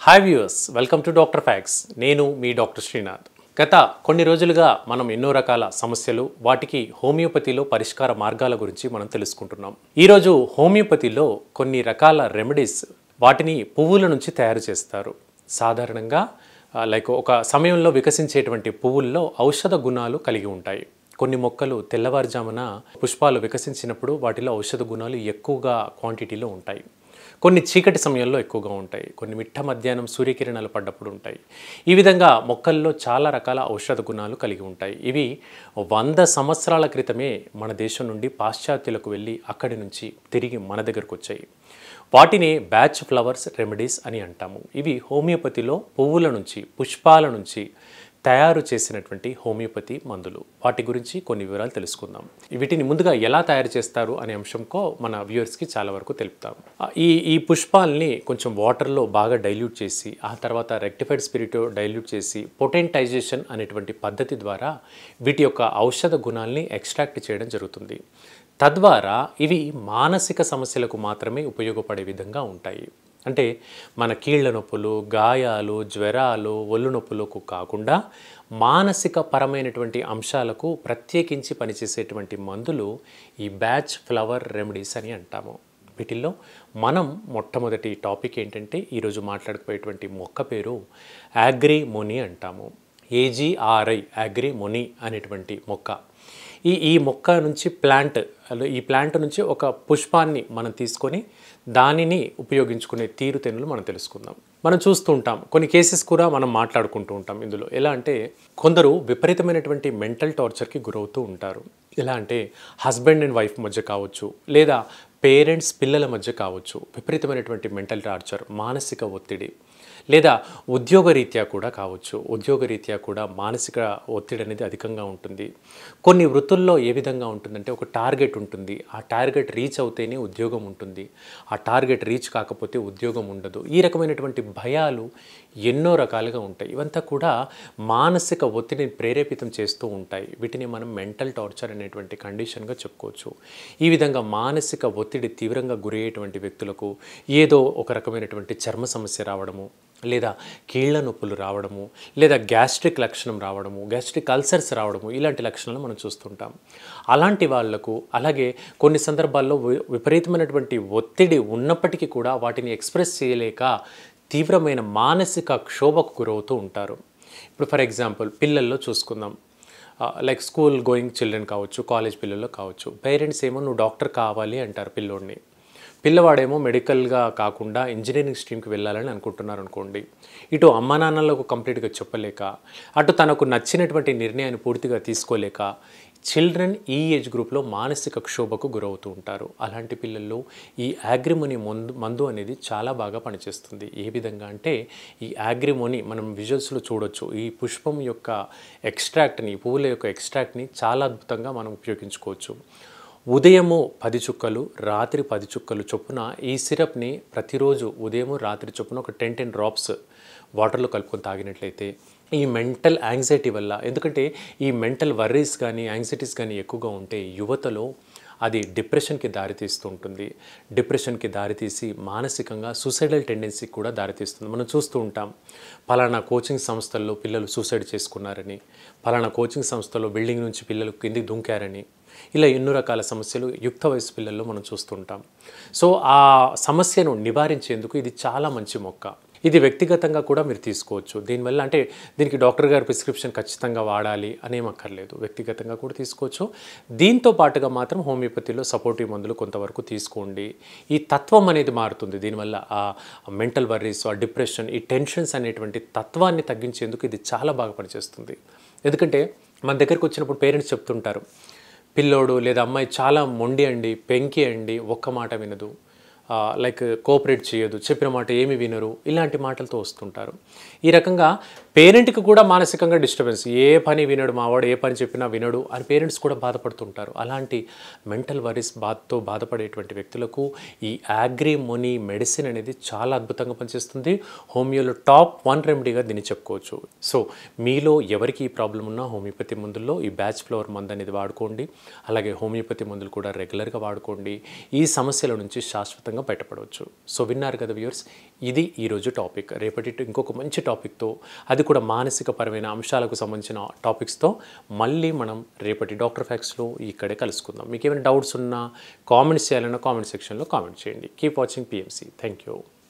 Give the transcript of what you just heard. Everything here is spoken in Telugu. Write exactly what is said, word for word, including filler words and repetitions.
Hi viewers, welcome to doctor facts. నేను మీ డాక్టర్ శ్రీనాథ్. గత కొన్ని రోజులుగా మనం ఎన్నో రకాల సమస్యలు, వాటికి హోమియోపతిలో పరిష్కార మార్గాల గురించి మనం తెలుసుకుంటున్నాం. ఈరోజు హోమియోపతిలో కొన్ని రకాల రెమెడీస్, వాటిని పువ్వుల నుంచి తయారు చేస్తారు. సాధారణంగా లైక్ ఒక సమయంలో వికసించేటువంటి పువ్వుల్లో ఔషధ గుణాలు కలిగి ఉంటాయి. కొన్ని మొక్కలు తెల్లవారుజామున పుష్పాలు వికసించినప్పుడు వాటిలో ఔషధ గుణాలు ఎక్కువగా క్వాంటిటీలో ఉంటాయి. కొన్ని చీకటి సమయంలో ఎక్కువగా ఉంటాయి. కొన్ని మిట్ట మధ్యాహ్నం సూర్యకిరణాలు పడ్డప్పుడు ఉంటాయి. ఈ విధంగా మొక్కల్లో చాలా రకాల ఔషధ గుణాలు కలిగి ఉంటాయి. ఇవి వంద సంవత్సరాల క్రితమే మన దేశం నుండి పాశ్చాత్యులకు వెళ్ళి అక్కడి నుంచి తిరిగి మన దగ్గరకు వచ్చాయి. వాటిని బ్యాచ్ ఫ్లవర్స్ రెమెడీస్ అని అంటాము. ఇవి హోమియోపతిలో పువ్వుల నుంచి, పుష్పాల నుంచి తయారు చేసినటువంటి హోమియోపతి మందులు. వాటి గురించి కొన్ని వివరాలు తెలుసుకుందాం. వీటిని ముందుగా ఎలా తయారు చేస్తారు అనే అంశంకో మన వ్యూవర్స్కి చాలా వరకు తెలుపుతాం. ఈ ఈ పుష్పాలని కొంచెం వాటర్లో బాగా డైల్యూట్ చేసి, ఆ తర్వాత రెక్టిఫైడ్ స్పిరిట్ డైల్యూట్ చేసి, పొటెంటైజేషన్ అనేటువంటి పద్ధతి ద్వారా వీటి యొక్క ఔషధ గుణాలని ఎక్స్ట్రాక్ట్ చేయడం జరుగుతుంది. తద్వారా ఇవి మానసిక సమస్యలకు మాత్రమే ఉపయోగపడే విధంగా ఉంటాయి. అంటే మన కీళ్ల నొప్పులు, గాయాలు, జ్వరాలు, ఒళ్ళు నొప్పులకు కాకుండా మానసిక పరమైనటువంటి అంశాలకు ప్రత్యేకించి పనిచేసేటువంటి మందులు ఈ బ్యాచ్ ఫ్లవర్ రెమెడీస్ అని అంటాము. వీటిల్లో మనం మొట్టమొదటి టాపిక్ ఏంటంటే, ఈరోజు మాట్లాడుకునేటువంటి మొక్క పేరు యాగ్రిమోని అంటాము. ఏజీఆర్ఐ యాగ్రిమోని అనేటువంటి మొక్క. ఈ ఈ మొక్క నుంచి ప్లాంట్, ఈ ప్లాంట్ నుంచి ఒక పుష్పాన్ని మనం తీసుకొని దానిని ఉపయోగించుకునే తీరుతెన్నులు మనం తెలుసుకుందాం. మనం చూస్తూ ఉంటాం, కొన్ని కేసెస్ కూడా మనం మాట్లాడుకుంటూ ఉంటాం ఇందులో. ఎలా అంటే, కొందరు విపరీతమైనటువంటి మెంటల్ టార్చర్కి గురవుతూ ఉంటారు. ఎలా అంటే హస్బెండ్ అండ్ వైఫ్ మధ్య కావచ్చు, లేదా పేరెంట్స్ పిల్లల మధ్య కావచ్చు, విపరీతమైనటువంటి మెంటల్ టార్చర్, మానసిక ఒత్తిడి, లేదా ఉద్యోగరీత్యా కూడా కావచ్చు. ఉద్యోగరీత్యా కూడా మానసిక ఒత్తిడి అనేది అధికంగా ఉంటుంది. కొన్ని వృత్తుల్లో ఏ విధంగా ఉంటుందంటే, ఒక టార్గెట్ ఉంటుంది, ఆ టార్గెట్ రీచ్ అవుతేనే ఉద్యోగం ఉంటుంది, ఆ టార్గెట్ రీచ్ కాకపోతే ఉద్యోగం ఉండదు. ఈ రకమైనటువంటి భయాలు ఎన్నో రకాలుగా ఉంటాయి. ఇవంతా కూడా మానసిక ఒత్తిడిని ప్రేరేపితం చేస్తూ ఉంటాయి. వీటిని మనం మెంటల్ టార్చర్ అనేటువంటి కండిషన్గా చెప్పుకోవచ్చు. ఈ విధంగా మానసిక ఒత్తిడి తీవ్రంగా గురయ్యేటువంటి వ్యక్తులకు ఏదో ఒక రకమైనటువంటి చర్మ సమస్య రావడము, లేదా కీళ్ల నొప్పులు రావడము, లేదా గ్యాస్ట్రిక్ లక్షణం రావడము, గ్యాస్ట్రిక్ అల్సర్స్ రావడము, ఇలాంటి లక్షణాలు మనం చూస్తుంటాం. అలాంటి వాళ్లకు, అలాగే కొన్ని సందర్భాల్లో విపరీతమైనటువంటి ఒత్తిడి ఉన్నప్పటికీ కూడా వాటిని ఎక్స్ప్రెస్ చేయలేక తీవ్రమైన మానసిక క్షోభకు గురవుతూ ఉంటారు. ఇప్పుడు ఫర్ ఎగ్జాంపుల్ పిల్లల్లో చూసుకుందాం. లైక్ స్కూల్ గోయింగ్ చిల్డ్రన్ కావచ్చు, కాలేజ్ పిల్లల్లో కావచ్చు. పేరెంట్స్ ఏమో నువ్వు డాక్టర్ కావాలి అంటారు పిల్లోడిని. పిల్లవాడేమో మెడికల్గా కాకుండా ఇంజనీరింగ్ స్ట్రీమ్కి వెళ్ళాలని అనుకుంటున్నారు అనుకోండి. ఇటు అమ్మా నాన్నలకు కంప్లీట్గా చెప్పలేక, అటు తనకు నచ్చినటువంటి నిర్ణయాన్ని పూర్తిగా తీసుకోలేక చిల్డ్రన్ ఈ ఏజ్ గ్రూప్లో మానసిక క్షోభకు గురవుతూ ఉంటారు. అలాంటి పిల్లల్లో ఈ యాగ్రిమోని మందు మందు అనేది చాలా బాగా పనిచేస్తుంది. ఏ విధంగా అంటే, ఈ యాగ్రిమోని మనం విజువల్స్లో చూడొచ్చు. ఈ పుష్పం యొక్క ఎక్స్ట్రాక్ట్ని, పువ్వుల యొక్క ఎక్స్ట్రాక్ట్ని చాలా అద్భుతంగా మనం ఉపయోగించుకోవచ్చు. ఉదయము పది చుక్కలు, రాత్రి పది చుక్కలు చొప్పున ఈ సిరప్ని ప్రతిరోజు ఉదయము రాత్రి చొప్పున ఒక టెన్ టెన్ డ్రాప్స్ వాటర్లో కలుపుకొని తాగినట్లయితే ఈ మెంటల్ యాంగ్జైటీ వల్ల, ఎందుకంటే ఈ మెంటల్ వర్రీస్ కానీ యాంగ్జైటీస్ కానీ ఎక్కువగా ఉంటే యువతలో అది డిప్రెషన్కి దారితీస్తూ ఉంటుంది. డిప్రెషన్కి దారితీసి మానసికంగా సూసైడల్ టెండెన్సీకి కూడా దారితీస్తుంది. మనం చూస్తూ ఉంటాం, పలానా కోచింగ్ సంస్థల్లో పిల్లలు సూసైడ్ చేసుకున్నారని, పలానా కోచింగ్ సంస్థలో బిల్డింగ్ నుంచి పిల్లలు కిందికి దుంకారని, ఇలా ఎన్నో రకాల సమస్యలు యుక్త వయసు పిల్లల్లో మనం చూస్తుంటాం. సో ఆ సమస్యను నివారించేందుకు ఇది చాలా మంచి మొక్క. ఇది వ్యక్తిగతంగా కూడా మీరు తీసుకోవచ్చు. దీనివల్ల అంటే దీనికి డాక్టర్ గారి ప్రిస్క్రిప్షన్ ఖచ్చితంగా వాడాలి అనేమక్కర్లేదు. వ్యక్తిగతంగా కూడా తీసుకోవచ్చు. దీంతో పాటుగా మాత్రం హోమియోపతిలో సపోర్టివ్ మందులు కొంతవరకు తీసుకోండి. ఈ తత్వం అనేది మారుతుంది. దీనివల్ల ఆ మెంటల్ వర్రీస్, ఆ డిప్రెషన్, ఈ టెన్షన్స్ అనేటువంటి తత్వాన్ని తగ్గించేందుకు ఇది చాలా బాగా పనిచేస్తుంది. ఎందుకంటే మన దగ్గరికి వచ్చినప్పుడు పేరెంట్స్ చెప్తుంటారు, పిల్లోడు లేదా అమ్మాయి చాలా మొండి అండి, పెంకి అండి, ఒక్క మాట వినదు, లైక్ కోఆపరేట్ చేయదు, చెప్పిన మాట ఏమి వినరు, ఇలాంటి మాటలతో వస్తుంటారు. ఈ రకంగా పేరెంట్కి కూడా మానసికంగా డిస్టర్బెన్స్, ఏ పని వినడు మావాడు, ఏ పని చెప్పినా వినడు అని పేరెంట్స్ కూడా బాధపడుతుంటారు. అలాంటి మెంటల్ వరీస్ బాధతో బాధపడేటువంటి వ్యక్తులకు ఈ అగ్రిమోనీ మెడిసిన్ అనేది చాలా అద్భుతంగా పనిచేస్తుంది. హోమియోలో టాప్ వన్ రెమెడీగా దీన్ని చెప్పుకోవచ్చు. సో మీలో ఎవరికి ఈ ప్రాబ్లం ఉన్నా హోమియోపతి మందుల్లో ఈ బ్యాచ్ ఫ్లవర్ మందు అనేది వాడుకోండి. అలాగే హోమియోపతి మందులు కూడా రెగ్యులర్గా వాడుకోండి. ఈ సమస్యల నుంచి శాశ్వతంగా బయటపడవచ్చు. సో విన్నారు కదా వ్యూయర్స్, ఇది ఈరోజు టాపిక్. రేపటి ఇంకొక మంచి టాపిక్తో, అది కూడా మానసిక పరమైన అంశాలకు సంబంధించిన టాపిక్స్తో మళ్ళీ మనం రేపటి డాక్టర్ ఫ్యాక్స్లో ఇక్కడే కలుసుకుందాం. మీకు ఏమైనా డౌట్స్ ఉన్నా కామెంట్స్ చేయాలన్నా కామెంట్ సెక్షన్లో కామెంట్ చేయండి. Keep watching PMC. Thank you.